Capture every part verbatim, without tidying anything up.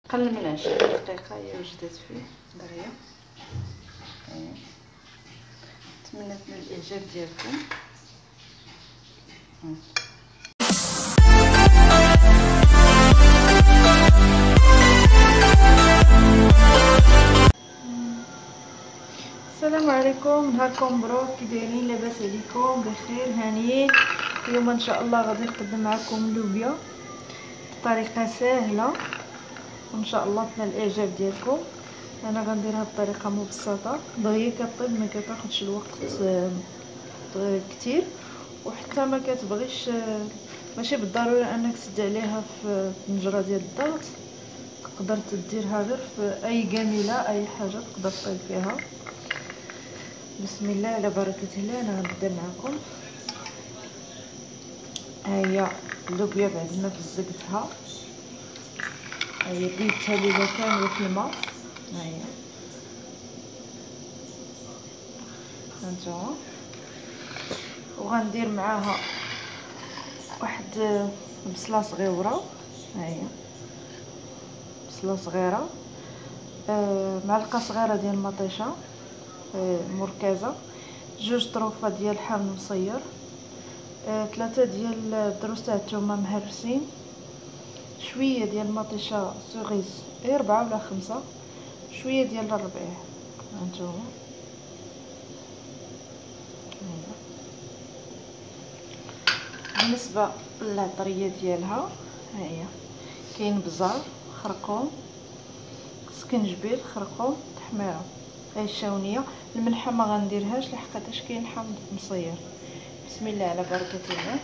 قل من عشرين دقيقه هي وجدت فيه دغيا. نتمنى تنال الاعجاب ديالكم. السلام عليكم، نهاركم مبروك. كي دايرين؟ لاباس عليكم؟ بخير هانيين؟ اليوم ان شاء الله غادي نقدم معكم اللوبيا بطريقه سهله وان شاء الله تنال الاعجاب ديالكم. انا غنديرها بطريقه مبسطه دغيا كطيب، ما كتاخذش الوقت كتير، وحتى ما كتبغيش، ماشي بالضروري انك تسد عليها في الطنجره ديال الضغط. تقدر تديرها غير في اي قامله، اي حاجه تقدر طيب فيها. بسم الله على بركه الله. انا غنبدا معكم. ها هي اللوبيا بعد ما فزقتها، ها هي بيتها ليله كامله في الماء. ها هي هانتوما، وغندير معاها واحد بصله صغيره. ها هي بصله صغيره، آه معلقه صغيره ديال المطيشه آه مركزه، جوج طروفه ديال حامض مصير، آه ثلاثه ديال دروس تاع الثومه مهرسين، شويه ديال المطيشه سوغيز ربعه ولا خمسة، شويه ديال الربيع. هانتوما بالنسبه للعطريه ديالها، ها هي كاين بزار، خرقوم، سكنجبيل، خرقوم، تحميره. هاي الشاونيه. الملحه ما غنديرهاش لحقاش كاين حامض مصير. بسم الله على بركه الله.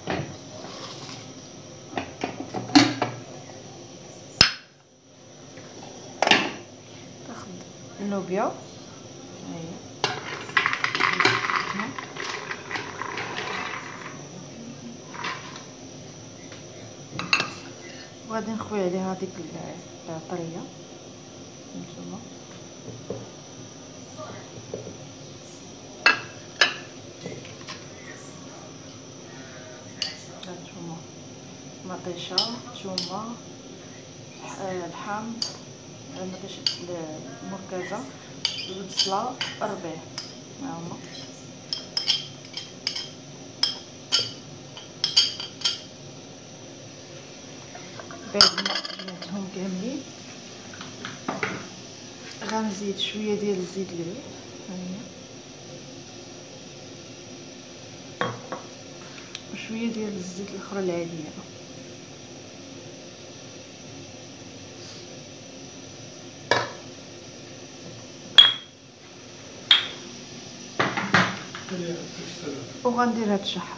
تاخذ اللوبيا، ها هي وغادي نخوي عليها ديك العطريه. نتوما هانتوما مطيشه، ثومه، الحامض، المطيشه المركزه، البصله، الربيع. ها هما بعد ما جمعتهم كاملين غنزيد شويه ديال الزيت الزيت. ها هي وشويه ديال الزيت الاخرى العاديه. وغندير هاد الشحار.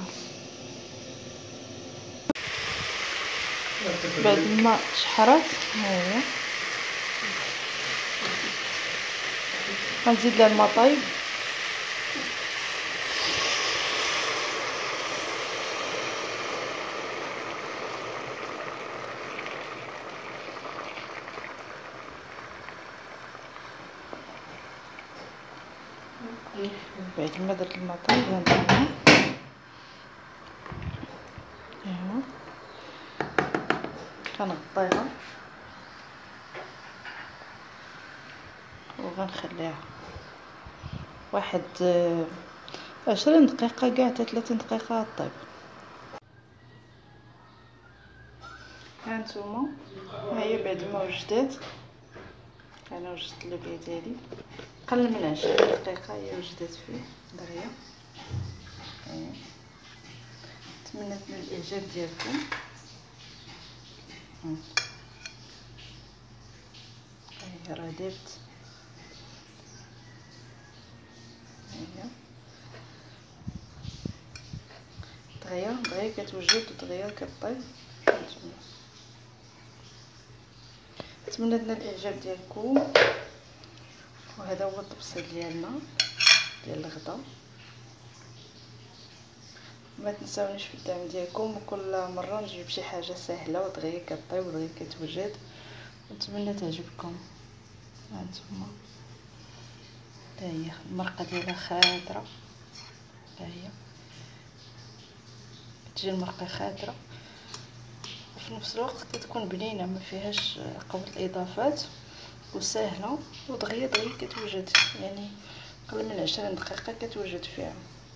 بعد ما تشحرات، ها هي غنزيد لها الماء طايب. بعد ما درت الماء طايب غنديرها، ايوا كنغطيها وغنخليها واحد عشرين دقيقه كاع حتى ثلاثين دقيقه طيب. هانتوما ها هي بعد ما وجدات، انا وجدت اللوبيا ديالي قل من عشرين دقيقه هي وجدت فيه دغيا. نتمنى تنال الاعجاب ديالكم. هي راه درت، هي دغيا دغيا كتوجد ودغيا كطيب. نتمنى تنال الاعجاب ديالكم. وهذا هو الطبسيل ديالنا ديال الغدا. ما تنساونيش في الدعم ديالكم، وكل مره نجيب شي حاجه سهله ودغيا كطيب ودغيا كتوجد. نتمنى تعجبكم. هانتوما ها هي المرقه ديالها خاطره، ها هي كتجي المرقه خاطره في نفس الوقت كتكون بنينه ما فيهاش قبل الاضافات وسهله ودغيا دغيا كتوجد، يعني اقل من عشرين دقيقه كتوجد فيها.